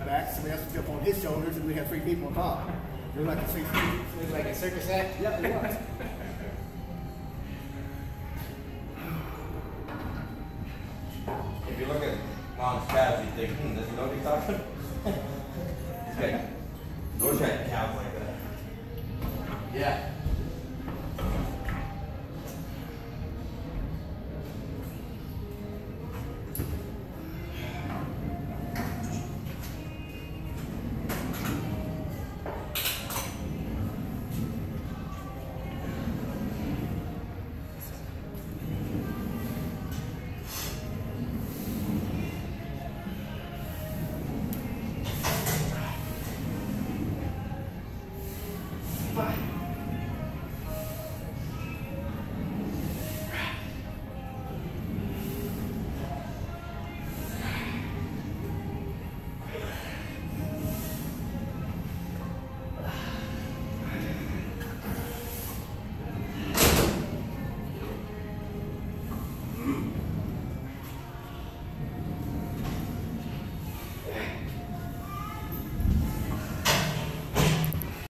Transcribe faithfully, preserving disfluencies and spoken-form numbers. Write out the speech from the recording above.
back, somebody else would jump on his shoulders, and we had three people on top. It was like a six feet. It was like a circus act? Yep, it was. If you look at Mom's calves, you think, hmm, does he know what he's talking? Okay.